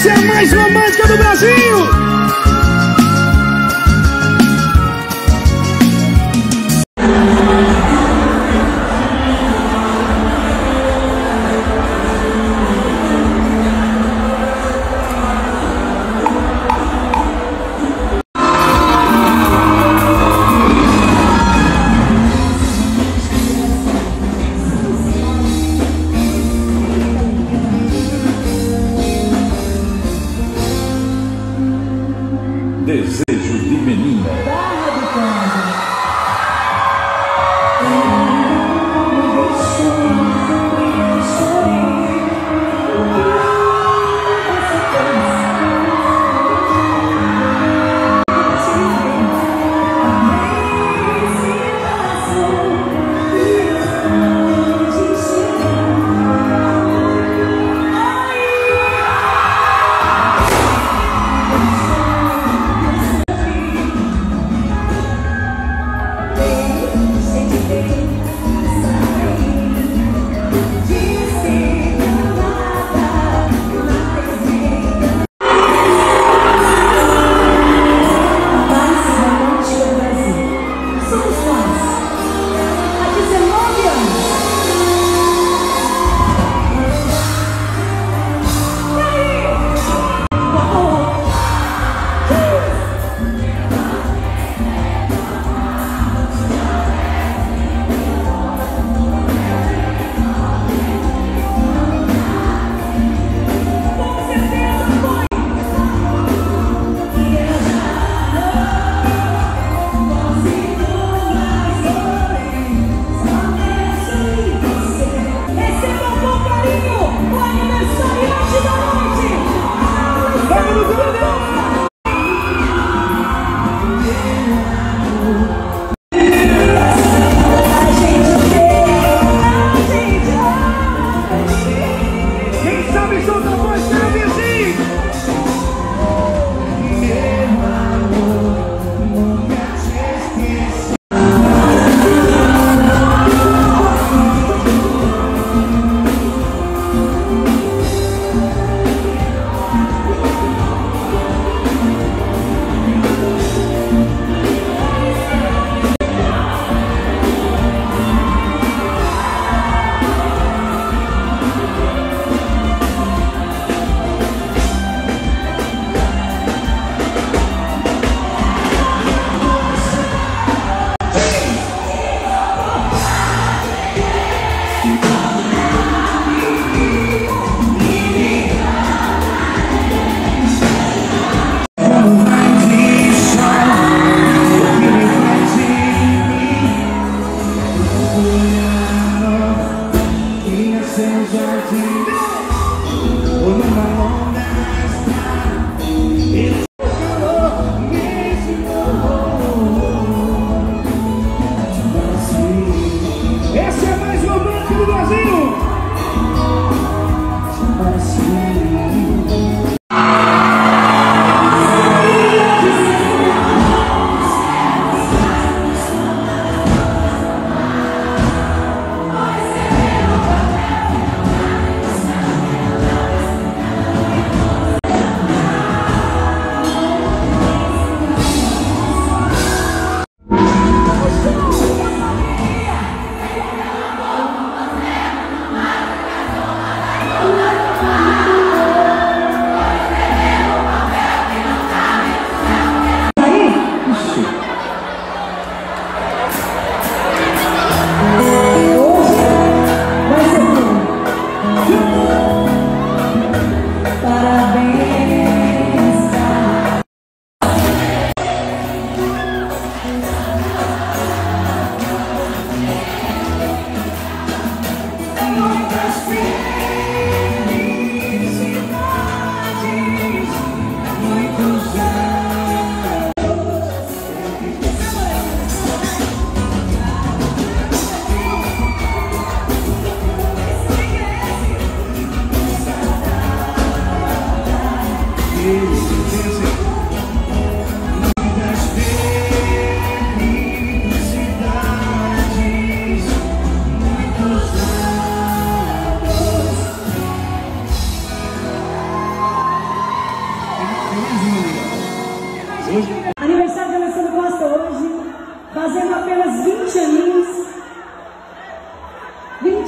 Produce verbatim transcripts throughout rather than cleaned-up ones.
Essa é a mais romântica do Brasil! Desejo de menina.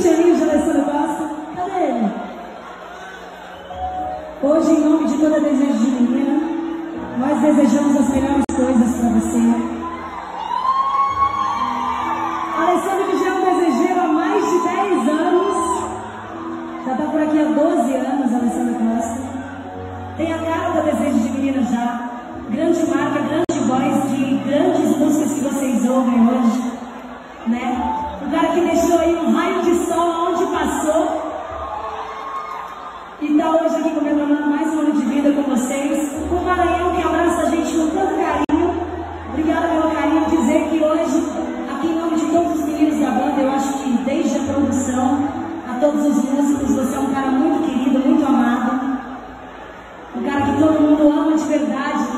Cristianinho de Alessandro Costa. Cadê ele? Hoje, em nome de toda Desejo de Menina, nós desejamos as melhores coisas para você. Alessandro que já é um desejeiro há mais de dez anos. Já está por aqui há doze anos, Alessandro Costa. Tem a cara da Desejo de Menina já. Grande marca, grande voz de grandes músicas que vocês ouvem hoje, né? O cara que deixou aí um raio de sol onde passou e está hoje aqui comemorando mais um ano de vida com vocês. O Maranhão que abraça a gente com tanto carinho. Obrigada pelo carinho. Dizer que hoje, aqui em nome de todos os meninos da banda, eu acho que desde a produção a todos os músicos, você é um cara muito querido, muito amado. Um cara que todo mundo ama de verdade.